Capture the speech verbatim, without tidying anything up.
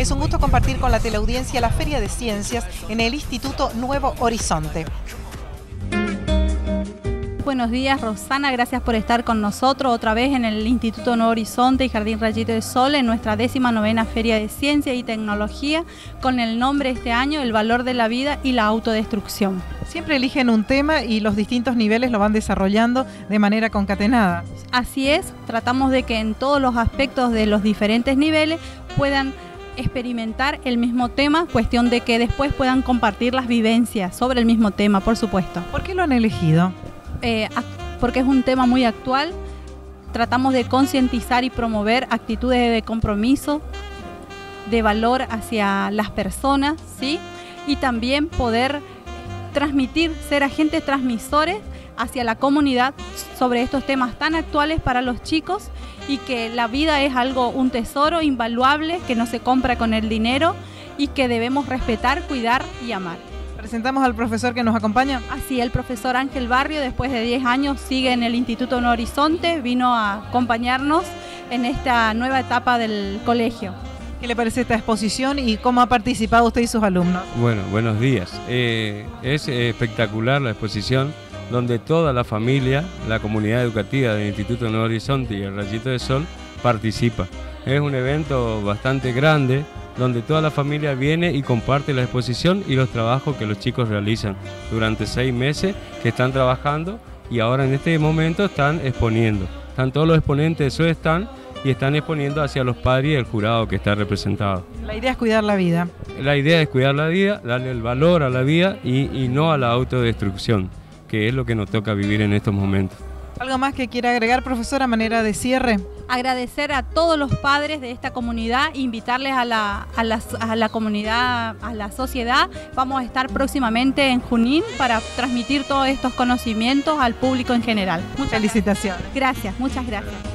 Es un gusto compartir con la teleaudiencia la Feria de Ciencias en el Instituto Nuevo Horizonte. Buenos días, Rosana, gracias por estar con nosotros otra vez en el Instituto Nuevo Horizonte y Jardín Rayito de Sol en nuestra décima novena Feria de Ciencia y Tecnología con el nombre este año El valor de la vida y la autodestrucción. Siempre eligen un tema y los distintos niveles lo van desarrollando de manera concatenada. Así es, tratamos de que en todos los aspectos de los diferentes niveles puedan experimentar el mismo tema, cuestión de que después puedan compartir las vivencias sobre el mismo tema, por supuesto. ¿Por qué lo han elegido? Eh, porque es un tema muy actual, tratamos de concientizar y promover actitudes de compromiso, de valor hacia las personas, ¿sí? Y también poder transmitir, ser agentes transmisores hacia la comunidad sobre estos temas tan actuales para los chicos y que la vida es algo, un tesoro invaluable que no se compra con el dinero y que debemos respetar, cuidar y amar. Presentamos al profesor que nos acompaña. Así, el profesor Ángel Barrio, después de diez años, sigue en el Instituto Nuevo Horizonte, vino a acompañarnos en esta nueva etapa del colegio. ¿Qué le parece esta exposición y cómo ha participado usted y sus alumnos? Bueno, buenos días. Eh, es espectacular la exposición donde toda la familia, la comunidad educativa del Instituto Nuevo Horizonte y el Rayito de Sol participa. Es un evento bastante grande, donde toda la familia viene y comparte la exposición y los trabajos que los chicos realizan durante seis meses que están trabajando y ahora en este momento están exponiendo. Están todos los exponentes de su stand y están exponiendo hacia los padres y el jurado que está representado. La idea es cuidar la vida. La idea es cuidar la vida, darle el valor a la vida y, y no a la autodestrucción, que es lo que nos toca vivir en estos momentos. ¿Algo más que quiera agregar, profesor, a manera de cierre? Agradecer a todos los padres de esta comunidad, invitarles a la, a la, a la comunidad, a la sociedad. Vamos a estar próximamente en Junín para transmitir todos estos conocimientos al público en general. Muchas felicitaciones. Gracias, muchas gracias.